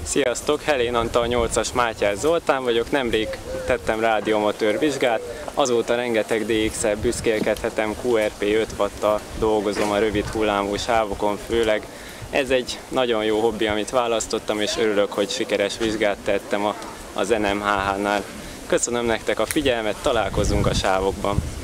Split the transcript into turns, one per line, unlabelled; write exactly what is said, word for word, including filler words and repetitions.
Sziasztok! Helén Antal nyolcas Mátyás Zoltán vagyok, nemrég tettem rádióamatőr vizsgát, azóta rengeteg dé iksszel büszkélkedhetem, kú er pé öt watttal dolgozom a rövid hullámú sávokon főleg. Ez egy nagyon jó hobbi, amit választottam, és örülök, hogy sikeres vizsgát tettem az en em há há-nál. Köszönöm nektek a figyelmet, találkozunk a sávokban!